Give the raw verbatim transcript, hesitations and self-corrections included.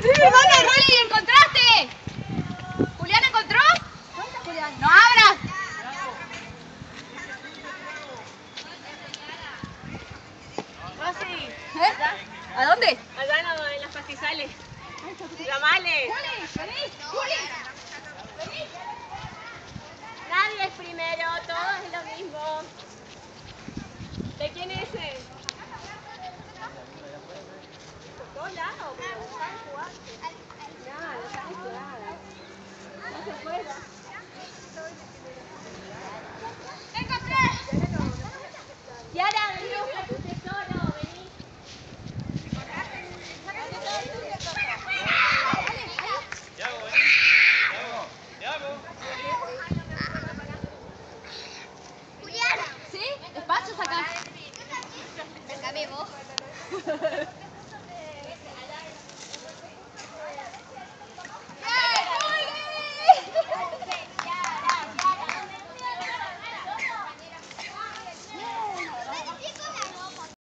¿Dónde, Rolly? ¿Encontraste? ¿Julián encontró? ¿Dónde está Julián? ¡No abras! Rosy, ¿Eh? ¿A dónde? allá en, lo- en las pastizales. Ramales. ¡Juli! ¡Vení! ¡Juli! ¡Vení! Nadie es primero, todo es lo mismo. ¿De quién es ese? Por todos lados, pero no saben jugar. No, no saben jugar. No se juega. Yara, vení a buscar tu tesoro, vení. ¿Sí? Espacios acá. Acá vos.